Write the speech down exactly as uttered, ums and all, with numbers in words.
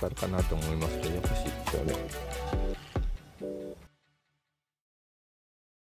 かるかなと思いますけど、やっぱしあれ